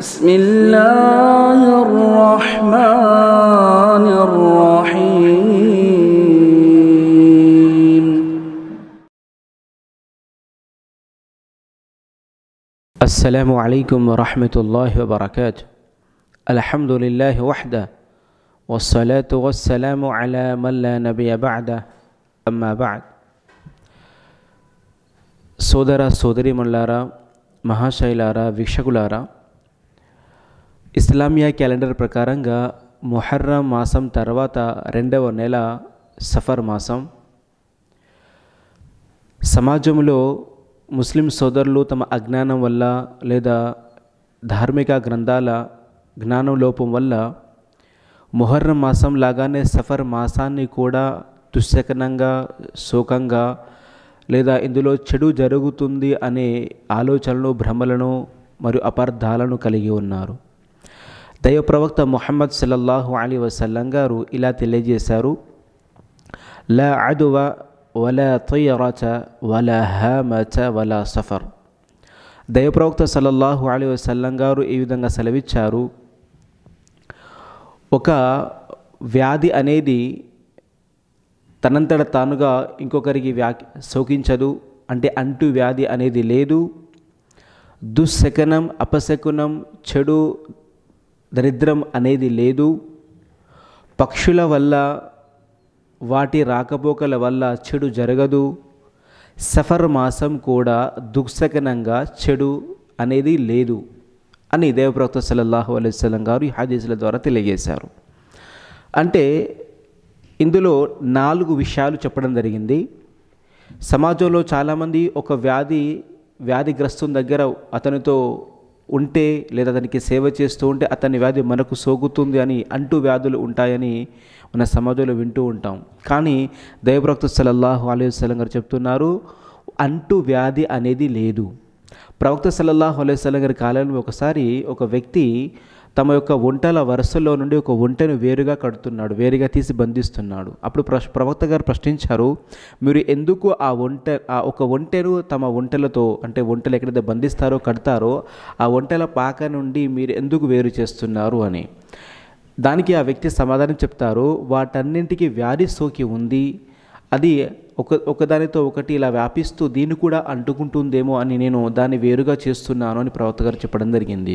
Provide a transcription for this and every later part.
بسم الله الرحمن الرحيم. السلام عليكم ورحمة الله وبركاته. الحمد لله وحده والصلاة والسلام على من لا نبي بعده أما بعد. సోదర సోదరీమణులారా, మహాశైలారా, వీక్షకులారా, ఇస్లామియా క్యాలెండర్ ప్రకారంగా ముహర్రం మాసం తర్వాత రెండవ నెల సఫర్ మాసం. సమాజంలో ముస్లిం సోదరులు తమ అజ్ఞానం వల్ల లేదా ధార్మిక గ్రంథాల జ్ఞానం లోపం వల్ల ముహర్రం మాసం లాగానే సఫర్ మాసాన్ని కూడా దుశ్శకనంగా, శోకంగా లేదా ఇందులో చెడు జరుగుతుంది అనే ఆలోచనలు, భ్రమలను మరియు అపార్థాలను కలిగి ఉన్నారు. దైవ ప్రవక్త ముహమ్మద్ సల్లల్లాహు అలైహి వసల్లం గారు ఇలా తెలియజేశారు, లా అదువ వలా తయరత వలా హామత వలా సఫర్. దైవ ప్రవక్త సల్లల్లాహు అలైహి వసల్లం గారు ఈ విధంగా సెలవిచ్చారు, ఒక వ్యాధి అనేది తనంతట తానుగా ఇంకొకరికి సోకించదు, అంటే అంటు వ్యాధి అనేది లేదు. దుశ్శకనం, అపశకునం, చెడు, దరిద్రం అనేది లేదు. పక్షుల వల్ల, వాటి రాకపోకల వల్ల చెడు జరగదు. సఫర్ మాసం కూడా దుశ్శకనంగా చెడు అనేది లేదు అని దేవప్రవక్త సల్లల్లాహు అలైహి వసల్లం గారు ఈ హదీసుల ద్వారా తెలియజేశారు. అంటే ఇందులో 4 విషయాలు చెప్పడం జరిగింది. సమాజంలో చాలామంది ఒక వ్యాధిగ్రస్తుని దగ్గర అతనితో ఉంటే లేదా అతనికి సేవ చేస్తూ ఉంటే అతని వ్యాధి మనకు సోకుతుంది అని, అంటూ వ్యాధులు ఉంటాయని మన సమాజంలో వింటూ ఉంటాం. కానీ దైవప్రవక్త సల్లల్లాహు అలైహి వసల్లం గారు చెప్తున్నారు, అంటూ వ్యాధి అనేది లేదు. ప్రవక్త సల్లల్లాహు అలైహి వసల్లం గారి కాలంలో ఒకసారి ఒక వ్యక్తి తమ యొక్క ఒంటెల వరుసలో నుండి ఒక ఒంటెను వేరుగా కడుతున్నాడు, వేరుగా తీసి బంధిస్తున్నాడు. అప్పుడు ప్రవక్త గారు ప్రశ్నించారు, మీరు ఎందుకు ఒక ఒంటెను తమ ఒంటెలతో, అంటే ఒంటెలు ఎక్కడైతే బంధిస్తారో కడతారో ఆ ఒంటెల పాక నుండి మీరు ఎందుకు వేరు చేస్తున్నారు అని. దానికి ఆ వ్యక్తి సమాధానం చెప్తారు, వాటన్నింటికి వ్యాధి సోకి ఉంది, అది ఒకదానితో ఒకటి ఇలా వ్యాపిస్తూ దీన్ని కూడా అంటుకుంటుందేమో అని నేను దాన్ని వేరుగా చేస్తున్నాను అని ప్రవక్త గారు చెప్పడం జరిగింది.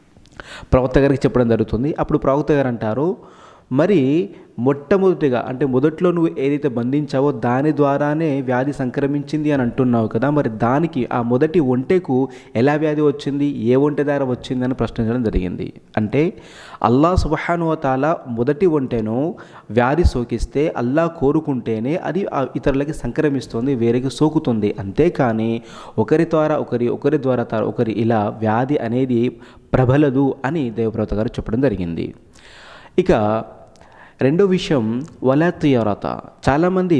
ప్రవక్త గారికి చెప్పడం జరుగుతుంది. అప్పుడు ప్రవక్త గారు అంటారు, మరి మొట్టమొదటిగా, అంటే మొదట్లో నువ్వు ఏదైతే బంధించావో దాని ద్వారానే వ్యాధి సంక్రమించింది అని అంటున్నావు కదా, మరి దానికి ఆ మొదటి ఒంటెకు ఎలా వ్యాధి వచ్చింది, ఏ ఒంటె ద్వారా వచ్చింది అని ప్రశ్నించడం జరిగింది. అంటే అల్లాహ్ సుబ్హానహు వ తఆలా మొదటి ఒంటెను వ్యాధి సోకిస్తే అల్లాహ్ కోరుకుంటేనే అది ఇతరులకి సంక్రమిస్తుంది, వేరేకి సోకుతుంది. అంతేకాని ఒకరి ద్వారా ఒకరి ఇలా వ్యాధి అనేది ప్రబలదు అని దేవప్రవక్త గారు చెప్పడం జరిగింది. ఇక రెండో విషయం, వలా తియరత. చాలామంది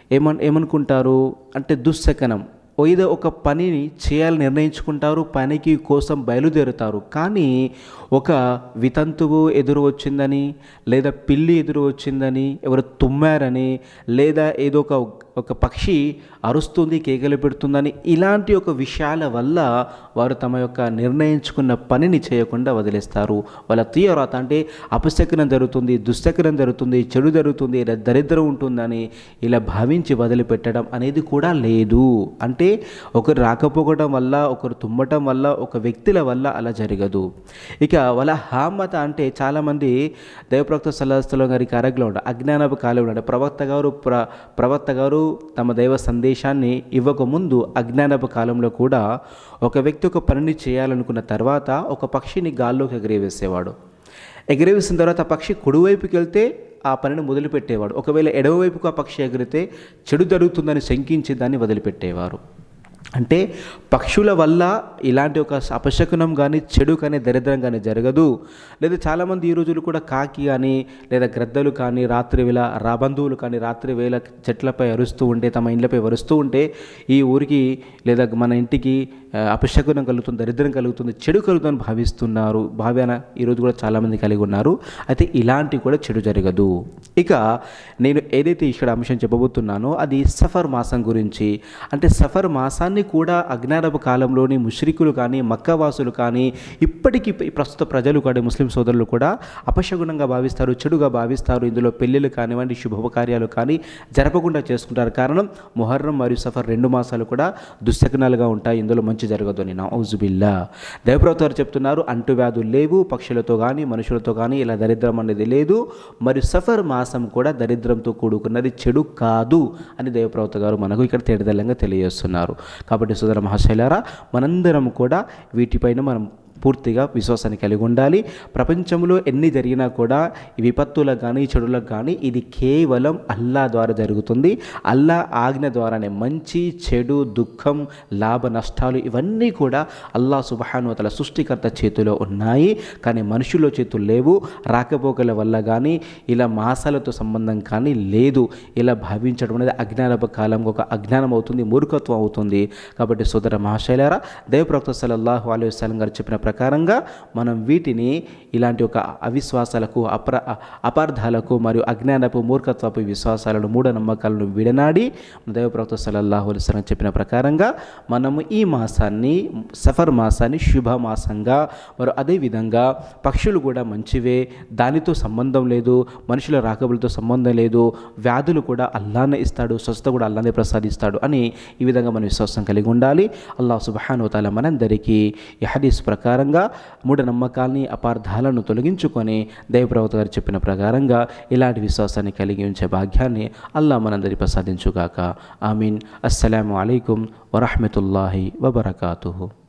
ఏమనుకుంటారు అంటే దుశ్శకనం, ఏదో ఒక పనిని చేయాలని నిర్ణయించుకుంటారు, పనికి కోసం బయలుదేరుతారు. కానీ ఒక వితంతువు ఎదురు వచ్చిందని, లేదా పిల్లి ఎదురు వచ్చిందని, ఎవరు తుమ్మారని, లేదా ఏదో ఒక పక్షి అరుస్తుంది, కేకలు పెడుతుందని, ఇలాంటి ఒక విషయాల వల్ల వారు తమ యొక్క నిర్ణయించుకున్న పనిని చేయకుండా వదిలేస్తారు. వాళ్ళ తీవ్రత అంటే అపశకనం జరుగుతుంది, దుశ్శకనం జరుగుతుంది, చెడు జరుగుతుంది, దరిద్రం ఉంటుందని ఇలా భావించి వదిలిపెట్టడం అనేది కూడా లేదు. అంటే ఒకరు రాకపోవడం వల్ల, ఒకరు తుమ్మటం వల్ల, ఒక వ్యక్తుల వల్ల అలా జరగదు. ఇక వాళ్ళ హామత అంటే చాలామంది దైవప్రవక్త సల్లల్లాహు అలైహి వసల్లం గారికి అరగ్లో ఉండ అజ్ఞానపు కాలంలో ఉండే ప్రవక్త గారు తమ దైవ సందేశాన్ని ఇవ్వకముందు అజ్ఞానపు కాలంలో కూడా ఒక వ్యక్తి ఒక పనిని చేయాలనుకున్న తర్వాత ఒక పక్షిని గాల్లోకి ఎగరవేసేవాడు. ఎగరవేసిన తర్వాత ఆ పక్షి కుడివైపుకి వెళ్తే ఆ పనిని మొదలుపెట్టేవాడు. ఒకవేళ ఎడమవైపుకు ఆ పక్షి ఎగిరితే చెడు జరుగుతుందని శంకించి దాన్ని వదిలిపెట్టేవారు. అంటే పక్షుల వల్ల ఇలాంటి ఒక అపశకునం కానీ, చెడు కానీ, దరిద్రం కానీ జరగదు. లేదా చాలామంది ఈ రోజులు కూడా కాకి కానీ, లేదా గ్రద్దలు కానీ, రాత్రి వేళ రాబంధువులు కానీ రాత్రి వేళ చెట్లపై అరుస్తూ ఉంటే, తమ ఇండ్లపై వరుస్తూ ఉంటే ఈ ఊరికి లేదా మన ఇంటికి అపశకునం కలుగుతుంది, దరిద్రం కలుగుతుంది, చెడు కలుగుతుందని భావిస్తున్నారు. భావన ఈరోజు కూడా చాలామంది కలిగి ఉన్నారు. అయితే ఇలాంటివి కూడా చెడు జరగదు. ఇక నేను ఏదైతే ఇక్కడ అంశం చెప్పబోతున్నానో అది సఫర్ మాసం గురించి. అంటే సఫర్ మాసాన్ని దాన్ని కూడా అజ్ఞానపు కాలంలోని ముష్రికులు కానీ మక్కావాసులు కానీ ఇప్పటికీ ప్రస్తుత ప్రజలు కూడా ముస్లిం సోదరులు కూడా అపశగునంగా భావిస్తారు, చెడుగా భావిస్తారు. ఇందులో పెళ్ళిళ్ళు కానివ్వండి, శుభకార్యాలు కానీ జరపకుండా చేసుకుంటారు. కారణం ముహర్రం మరియు సఫర్ 2 మాసాలు కూడా దుశ్శకునాలుగా ఉంటాయి, ఇందులో మంచి జరగదు అని. నౌజుబిల్లా. దైవప్రవక్త వారు చెప్తున్నారు, అంటువ్యాధులు లేవు, పక్షులతో కానీ మనుషులతో కానీ ఇలా దరిద్రం అనేది లేదు. మరియు సఫర్ మాసం కూడా దరిద్రంతో కూడుకున్నది, చెడు కాదు అని దైవప్రవక్త గారు మనకు ఇక్కడ తేటతెల్లంగా తెలియజేస్తున్నారు. కాబట్టి సోదర మహాశైలారా, మనందరం కూడా వీటిపైన మనం పూర్తిగా విశ్వాసాన్ని కలిగి ఉండాలి. ప్రపంచంలో ఎన్ని జరిగినా కూడా ఈ విపత్తులకు కానీ చెడులకు కానీ ఇది కేవలం అల్లా ద్వారా జరుగుతుంది. అల్లా ఆజ్ఞ ద్వారానే మంచి చెడు దుఃఖం లాభ నష్టాలు ఇవన్నీ కూడా అల్లా సుబ్హానహు వ తఆలా సృష్టికర్త చేతిలో ఉన్నాయి. కానీ మనుషుల చేతులు లేవు. రాకపోకల వల్ల కానీ ఇలా మాసాలతో సంబంధం కానీ లేదు. ఇలా భావించడం అనేది అజ్ఞానపు కాలం ఒక అజ్ఞానం అవుతుంది, మూర్ఖత్వం అవుతుంది. కాబట్టి సోదర మహాశైలారా, దైవప్రవక్త సల్లల్లాహు అలైహి వసల్లం గారు చెప్పిన ప్రకారంగా మనం వీటిని ఇలాంటి ఒక అవిశ్వాసాలకు అపార్థాలకు మరియు అజ్ఞానపు మూర్ఖత్వపు విశ్వాసాలను మూఢనమ్మకాలను విడనాడి దైవప్రవక్త సల్లల్లాహు అలైహి వసల్లం చెప్పిన ప్రకారంగా మనము ఈ మాసాన్ని సఫర్ మాసాన్ని శుభ మాసంగా, మరి అదేవిధంగా పక్షులు కూడా మంచివే, దానితో సంబంధం లేదు, మనుషుల రాకబులతో సంబంధం లేదు, వ్యాధులు కూడా అల్లానే ఇస్తాడు, స్వస్థత కూడా అల్లానే ప్రసాదిస్తాడు అని ఈ విధంగా మనం విశ్వాసం కలిగి ఉండాలి. అల్లాహ్ సుబ్హానహు వ తఆలా మనందరికీ ఈ హదీస్ ప్రకారంగా మూఢనమ్మకాల్ని అపార్థాలను తొలగించుకొని దైవప్రవక్త గారు చెప్పిన ప్రకారంగా ఇలాంటి విశ్వాసాన్ని కలిగి ఉంచే భాగ్యాన్ని అల్లాహ్ మనందరి ప్రసాదించుగాక. ఆమీన్. అస్సలాము అలైకుం వరహ్మతుల్లాహి వబరకాతుహు.